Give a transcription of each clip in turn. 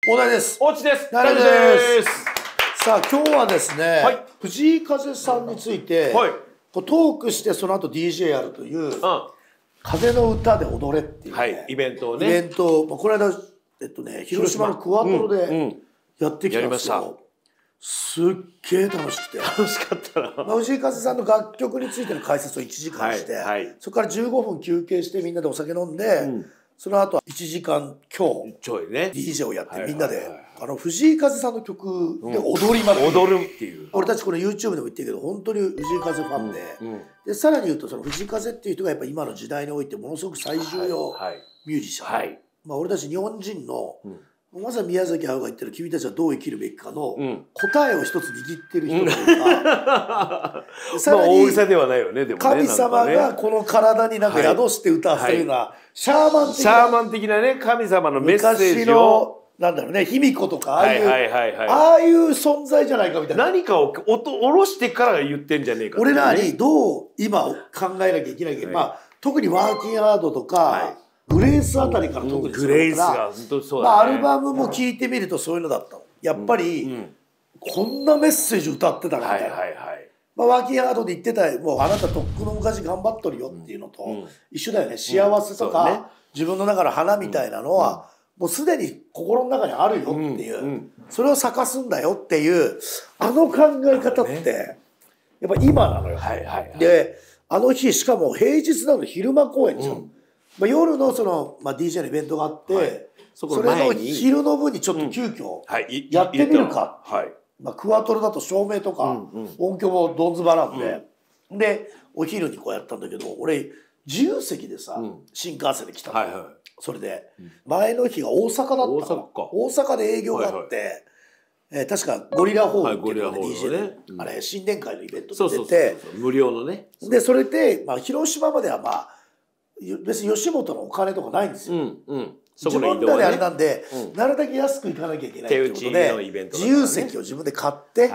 大台です。 大地です。 大です。さあ今日はですね、 はい、 藤井風さんについて、 はい、 こうトークしてその後 DJ やるという、風の歌で踊れっていう、ね、 はい、イベントをね。 イベントをこの間広島のクワトロでやってきたんですよ。すっげえ楽しくて。 楽しかったな。 藤井風さんの楽曲についての解説を1時間して、はい、そこから15分休憩してみんなでお酒飲んで、その後は1時間強ちょいね DJ をやってみんなで藤井風さんの曲で踊りまくる、 踊るっていう。 俺たちこれ YouTube でも言ってるけど本当に藤井風ファンで、さらに言うとその藤井風っていう人がやっぱ今の時代においてものすごく最重要ミュージシャン、まあ俺たち日本人のまさに宮崎駿が言ってる君たちはどう生きるべきかの答えを一つ握ってる人というか、 さらに大げさではないよね、でもね、 神様がこの体になんか宿して歌わせるようなシャーマン的なね、神様のメッセージをなんだろうね、卑弥呼とかああいう存在じゃないかみたいな、 何かを下ろしてから言ってんじゃねえか、 俺らにどう今考えなきゃいけないけど、まあ特にワーキングハードとかグレースあたりから特にグレースが本当そうだね。 アルバムも聴いてみるとそういうのだったの。やっぱりこんなメッセージ歌ってたみたいな。ワーキングハードで言ってたもうあなたとっくの昔頑張っとるよっていうのと一緒だよね。幸せとか自分の中の花みたいなのはもうすでに心の中にあるよっていう、それを咲かすんだよっていうあの考え方ってやっぱ今なのよ。であの日しかも平日なの昼間公演でしょ。夜のその、DJ のイベントがあって、それの昼の部にちょっと急遽やってみるか。クワトロだと照明とか音響もどんずばなんで、でお昼にこうやったんだけど、俺自由席でさ新幹線で来たの。それで前の日が大阪だったの。大阪で営業があって、確かゴリラホールっていうのが DJ であれ新年会のイベントで出て、 無料のね。 でそれで広島までは別に吉本のお金とかないんですよ。自分らであれなんで、なるだけ安く行かなきゃいけないということで自由席を自分で買って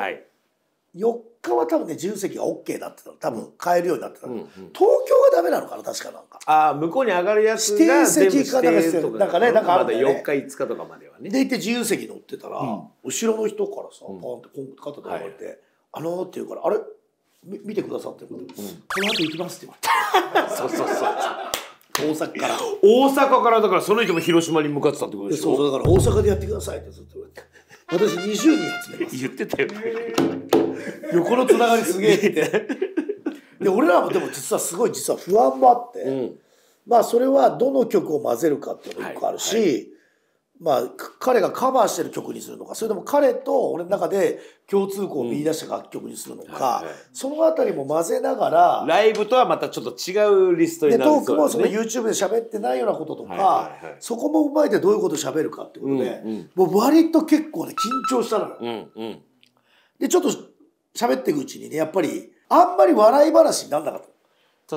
、4日は多分ね自由席が OK だってたの、多分買えるようになってたの。東京がダメなのかな、確か。なんかああ向こうに上がるやつが指定席かなんかね、なんかあるんだよね。 4日5日とかまではね。 で行って自由席乗ってたら後ろの人からさパンって肩で言われて「って言うから「あれ見てくださってこの後行きます」って言われてそう大阪からだからその人も広島に向かってたってことでしょ。 そうだから大阪でやってくださいってずっと言われて、私20人集めます。 言ってたよ。 横のつながりすげえって。で俺らもでも実は不安もあって、まあそれはどの曲を混ぜるかっていうのも一個あるし、まあ彼がカバーしてる曲にするのか、それとも彼と俺の中で共通項を見出した楽曲にするのか、そのあたりも混ぜながらライブとはまたちょっと違うリストになるトークもその YouTube で喋ってないようなこととか、そこも踏まえてどういうことを喋るかってことで、もう割と結構ね緊張したのよ。でちょっと喋っていくうちにね、やっぱりあんまり笑い話にならなかった。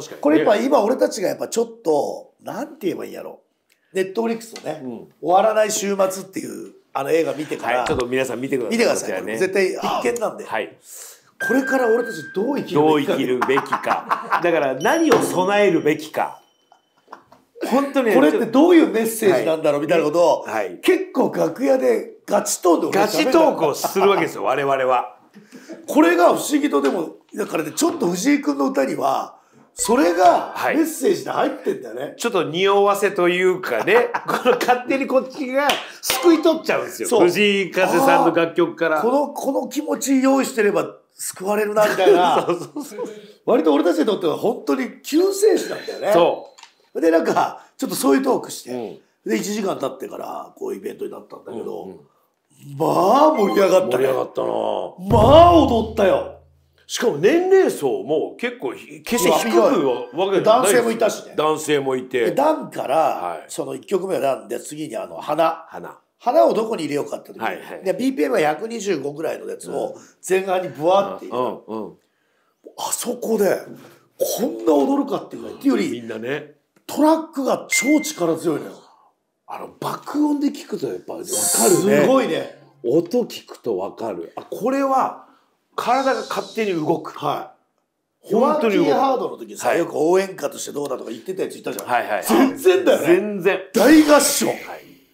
確かにこれやっぱ今俺たちがやっぱちょっとなんて言えばいいんやろ、ネットフリックスのね「終わらない週末」っていう映画見てから、 ちょっと皆さん見てください。 見てください。絶対必見なんで、これから俺たちどう生きるべきか、 だから何を備えるべきか、本当にこれってどういうメッセージなんだろうみたいなことを結構楽屋でガチトークをするわけですよ我々は。 これが不思議とでもだからね、ちょっと藤井君の歌にはそれがメッセージで入ってんだよね。 ちょっと匂わせというかね、この勝手にこっちが救い取っちゃうんですよ。藤井風さんの楽曲からこの気持ち用意してれば救われるなみたいな。割と俺たちにとっては本当に救世主なんだよね。そうでなんかちょっとそういうトークして、で1時間経ってからこうイベントになったんだけど、まあ盛り上がったね。 盛り上がったな。 まあ踊ったよ。 しかも年齢層も結構決して低くは分けてない。 男性もいたしね。 男性もいて。 ダンからその1曲目はダンで、次に花をどこに入れようかって時に、BPM は125ぐらいのやつを前半にブワって入れた。あそこでこんな踊るかっていうのっていうより、 みんなね、 トラックが超力強いのよ。 爆音で聞くとやっぱ分かるね。 すごいね。 音聞くと分かる。これは体が勝手に動く。 本当に動く。ワーキングハードの時さ、よく応援歌としてどうだとか言ってたやついたじゃん。全然だよね。 全然。 大合唱。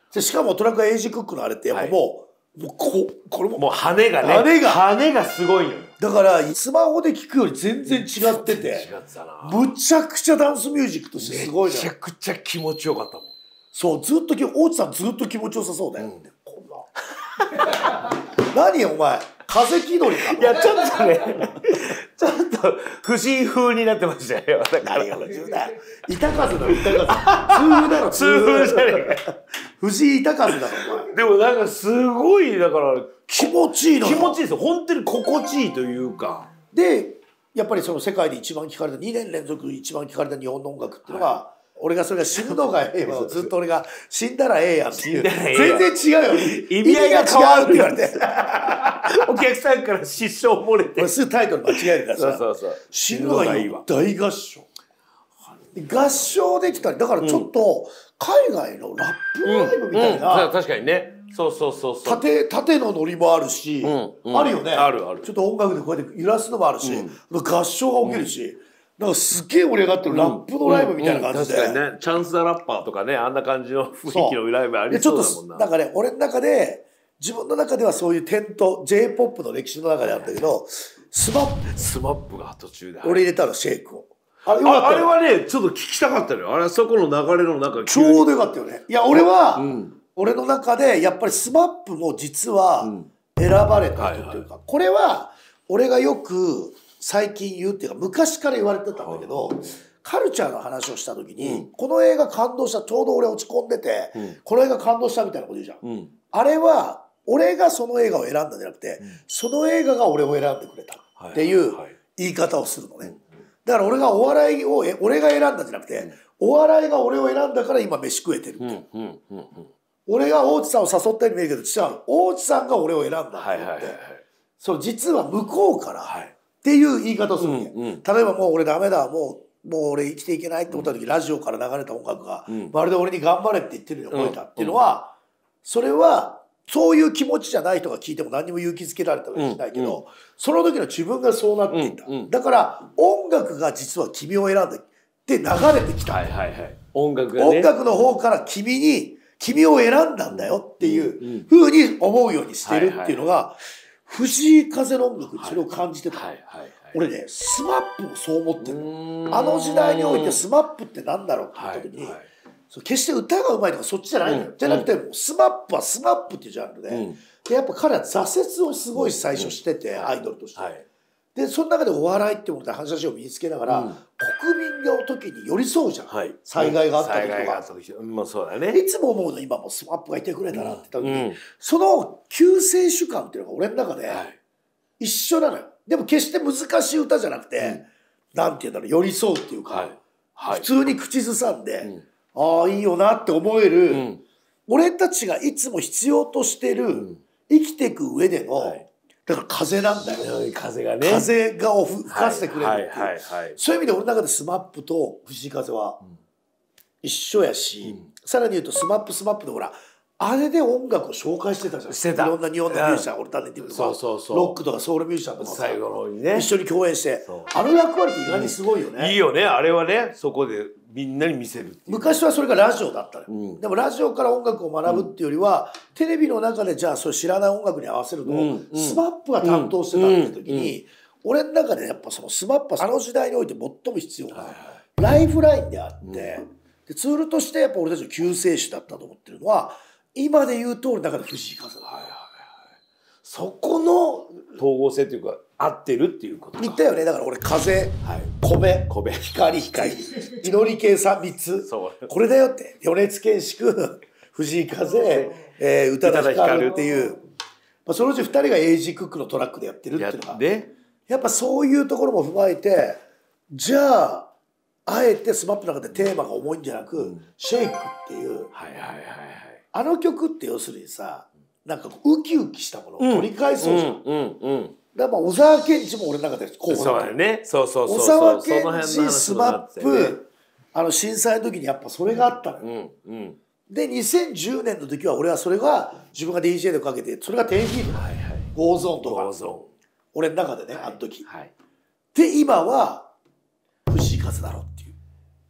でしかもトラックがエイジ・クックのあれってやっぱもう、これもう羽がね、羽がすごいのよ。 だからスマホで聴くより全然違ってて、 違ってたな。 むちゃくちゃダンスミュージックとしてすごいの。 めちゃくちゃ気持ちよかったもん。 そう、ずっと大地さんずっと気持ちよさそうだよ。こんな何お前風気取りか。 いやちょっとねちょっと藤井風になってましたよ。 何が藤井だよ。板風だろ、板風。痛風だろ、 痛風じゃねえか。 藤井板風だろお前。 でもなんかすごいだから気持ちいいのよ。 気持ちいいですよ。本当に心地いいというか。 でやっぱりその世界で一番聴かれた2年連続一番聴かれた日本の音楽っていうのが、俺がそれが死ぬのがええわをずっと俺が死んだらええやんっていう全然違うよ意味合いが変わるって言われてお客さんから失笑漏れて俺すぐタイトル間違えるからさ死ぬのがいいわ大合唱合唱できたりだからちょっと海外のラップライブみたいな確かにねそう縦のノリもあるしあるよねあるあるちょっと音楽でこうやって揺らすのもあるし合唱が起きるしなんかすっげえ盛り上がってるラップのライブみたいな感じで、 確かにねチャンス・ザ・ラッパーとかねあんな感じの雰囲気のライブありそうだもんな。 なんかね俺の中で自分の中ではそういう点と J−POP の歴史の中であったけどスマップが途中で俺入れたのシェイクをあれはねちょっと聞きたかったのよ。あれそこの流れの中ちょうどよかったよね。いや俺は、俺の中でやっぱりスマップも実は選ばれた人というか、これは俺がよく最近言うっていうか昔から言われてたんだけど、カルチャーの話をした時に、この映画感動したちょうど俺落ち込んでて、この映画感動したみたいなこと言うじゃん、あれは俺がその映画を選んだんじゃなくて、その映画が俺を選んでくれたっていう言い方をするのね。だから俺がお笑いを俺が選んだんじゃなくて、お笑いが俺を選んだから今飯食えてるって、俺が大地さんを誘ったように見えるけど実は大地さんが俺を選んだって言って、そう実は向こうから、っていう言い方をするわけ、例えばもう俺ダメだもう俺生きていけないって思った時、ラジオから流れた音楽が、まるで俺に頑張れって言ってるように思えたっていうのは、それはそういう気持ちじゃない人が聞いても何にも勇気づけられたりはしないけど、その時の自分がそうなっていた、だから音楽が実は君を選んだって流れてきた、 音楽がね、 音楽の方から君を選んだんだよっていうふうに思うようにしてるっていうのが藤井風の音楽にそれを感じてた。俺ねスマップもそう思ってるの。あの時代においてスマップってなんだろうって言った時に、決して歌がうまいとかそっちじゃないのよ、じゃなくてスマップはスマップっていうジャンルで、やっぱ彼は挫折をすごい最初してて、アイドルとして、でその中でお笑いってもので反射神経を身につけながら、国民の時に寄り添うじゃん、災害があった時とか、 もうそうだね、 いつも思うの今もスマップがいてくれたなって言った時に、その救世主感っていうのが俺の中で一緒なのよ。でも決して難しい歌じゃなくて、なんていうんだろう、寄り添うっていうか、普通に口ずさんで、ああいいよなって思える、俺たちがいつも必要としてる、生きていく上での、だから風なんだよ。 風がね。 風が吹かせてくれるっていう。そういう意味で俺の中でスマップと藤井風は一緒やし、さらに言うとスマップでほら、あれで音楽を紹介してたじゃん。してた。いろんな日本のミュージシャン、オルタネティブとか、ロックとかソウルミュージシャンとか最後の方にね。 一緒に共演して、あの役割って意外にすごいよね。 いいよね、あれはね、そこでみんなに見せる。 昔はそれがラジオだったのよ。でもラジオから音楽を学ぶっていうよりは、テレビの中でじゃあそれ知らない音楽に合わせるのをスマップが担当してたって時に、俺の中でやっぱそのスマップはあの時代において最も必要なライフラインであって、ツールとしてやっぱ俺たちの救世主だったと思ってるのは、今で言うと俺の中で藤井風だ。 そこの統合性というか合ってるっていうこと言ったよね。だから俺風、米、光、祈り系3つ、これだよって米津玄師君、藤井風、宇多田ヒカルっていう、そのうち2人がエイジ・クックのトラックでやってるっていうのがやっぱそういうところも踏まえて、じゃああえてスマップの中でテーマが重いんじゃなく、シェイクっていうあの曲って要するにさ、なんかウキウキしたものを取り返そうじゃん。だから小沢健二も俺の中で候補だった。そうだね。小沢健二、スマップ、震災の時にやっぱそれがあったのよ。で2010年の時は俺はそれが自分が DJ でかけて、それが10フィート、ゴーゾーンとか俺の中でね、あの時。で今は藤井風だろっていう。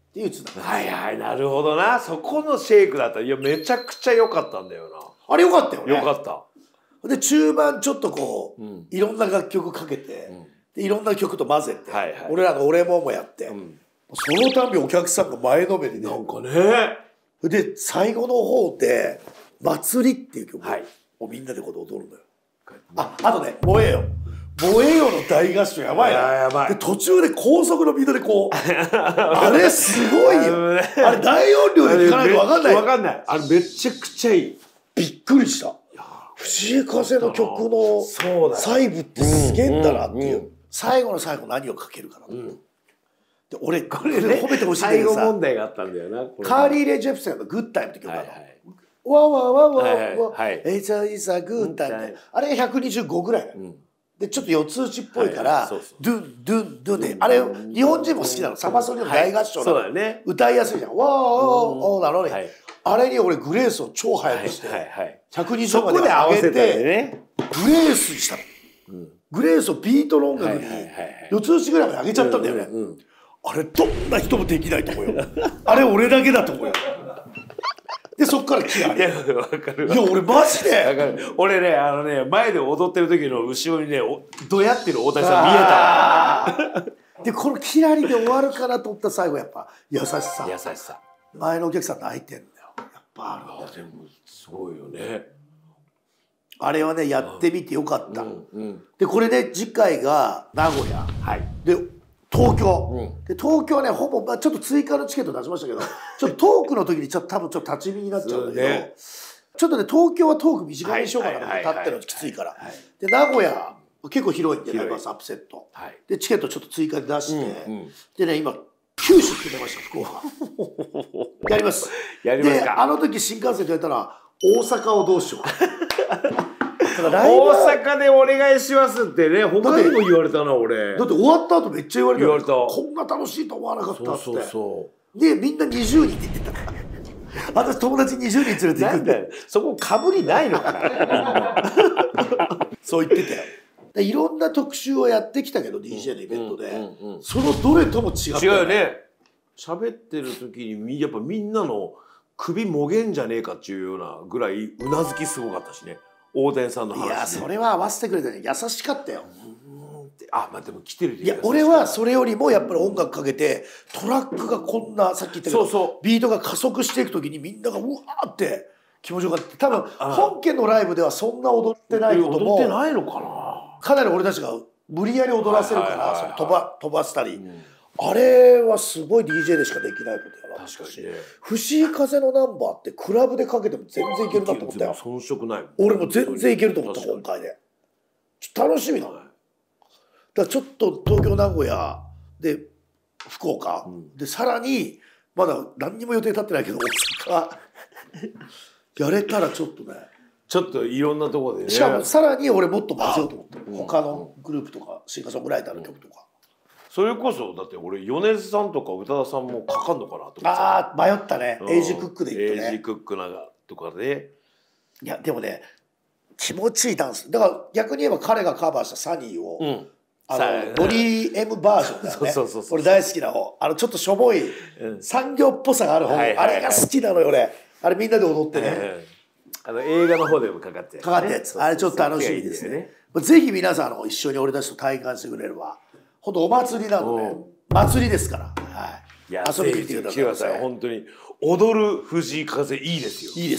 っていうつながり。 はいはい、なるほどな。そこのシェイクだった。いや、めちゃくちゃ良かったんだよな。 あれ良かったよね。 良かった。 で中盤ちょっとこう、いろんな楽曲かけて、でいろんな曲と混ぜて、俺らの「俺も」もやって、そのたんびお客さんが前のめりで、 なんかね。 で最後の方で「祭り」っていう曲をみんなでこう踊るのよ。あとね「燃えよ」「燃えよ」の大合唱やばいな。 やばい。 で途中で高速のビートでこうあれすごいよ。あれ大音量で聴かないと分かんない。 分かんない。あれめちゃくちゃいい。 びっくりした。藤井風の曲の細部ってすげえんだなっていう。最後の最後何をかけるかなと。で俺これ褒めてほしいんだけどさ、 最後問題があったんだよな。 カーリー・レイ・ジェプセンの「グッタイム」って曲なの。わわわわわエイザーイザーグッタイム、あれが125ぐらいなの。でちょっと四つ打ちっぽいからドゥンドゥンドゥンで、あれ日本人も好きなの。サマソニの大合唱なの。歌いやすいじゃん。わーおーなのに、あれに俺グレースを超速くして120まで上げてグレースにしたの。グレースをビートの音楽に四つ打ちぐらいまで上げちゃったんだよね。あれどんな人もできないと思うよ。あれ俺だけだと思うよ。でそっからキラリ。いや俺マジで俺ね前で踊ってる時の後ろにねどやってる大谷さん見えた。でこのキラリで終わるかなと思った最後やっぱ優しさ。 優しさ。 前のお客さん泣いてんだよ。やっぱあるんだよ。 でもすごいよね。 あれはねやってみてよかった。でこれね次回が名古屋。で東京、で東京はねほぼ、ちょっと追加のチケット出しましたけどちょっとトークの時に多分ちょっと立ち見になっちゃうんだけど、ちょっとね東京はトーク短めにしようかなと思って立ってるのきついから。で名古屋結構広いんでライブハウスアップセットでチケットちょっと追加で出して、でね今九州決めました。福岡やります。であの時新幹線でやったら大阪をどうしようか。 大阪でお願いしますってね、他にも言われたな俺。 だって終わった後めっちゃ言われた。こんな楽しいと思わなかったって。でみんな20人って言ってた。私友達20人連れて行くんで。 そこかぶりないのかな。 そう言ってたよ。いろんな特集をやってきたけど DJ のイベントでそのどれとも違った。 違うよね。喋ってる時にやっぱみんなの首もげんじゃねえかっていうようなぐらいうなずきすごかったしね。大谷さんの話。 いやそれは合わせてくれたね。優しかったよ。 あ、まあでも来てる。 いや俺はそれよりもやっぱり音楽かけてトラックがこんなさっき言ったけどビートが加速していく時にみんながうわーって気持ちよかった。多分本家のライブではそんな踊ってないことも踊ってないのかな。 かなり俺たちが無理やり踊らせるから飛ばしたり、あれはすごい DJ でしかできないことやな。 確かにね。 藤井風のナンバーってクラブでかけても全然いけるなと思ったよ。 遜色ない。 俺も全然いけると思った今回で。ちょっと楽しみだね。だからちょっと東京名古屋で福岡、でさらにまだ何にも予定立ってないけど大阪やれたらちょっとね。 ちょっといろんなところでね。 しかもさらに俺もっと混ぜようと思って、他のグループとかシンガーソングライターの曲とか。 それこそだって俺米津さんとか宇多田さんもかかんのかなと思って。 ああ迷ったね。エイジクックで言ってね。 エイジクックなんかとかで。 いやでもね気持ちいいダンスだから逆に言えば彼がカバーしたサニーを、ボリー M バージョンだよね。俺大好きな方。ちょっとしょぼい産業っぽさがある方、あれが好きなのよ俺。あれみんなで踊ってね。 映画の方でもかかってかかったやつ。あれちょっと楽しみですね。ぜひ皆さん一緒に俺たちと体感してくれれば。本当お祭りなので、祭りですから。遊びに来てください。 本当に踊る藤井風いいですよ。 いいです。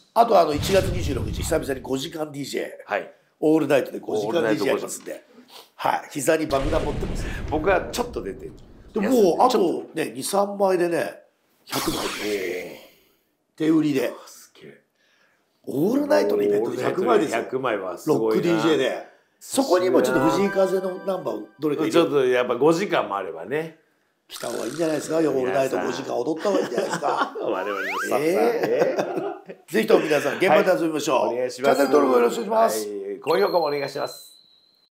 あと1月26日久々に5時間 DJ、オールナイトで5時間 DJ やりますんで、膝に爆弾持ってます。 僕はちょっと出てる。 でもうあとね23枚でね100枚手売りで。オールナイトのイベントで100枚ですよ。 100枚はすごいな。 ロック DJ で。そこにもちょっと藤井風のナンバーをどれかちょっとやっぱ5時間もあればね来た方がいいんじゃないですか。オールナイト5時間踊った方がいいんじゃないですか。 我々のスタッフさんね。 ぜひとも皆さん現場で遊びましょう。チャンネル登録よろしくお願いします。 高評価もお願いします。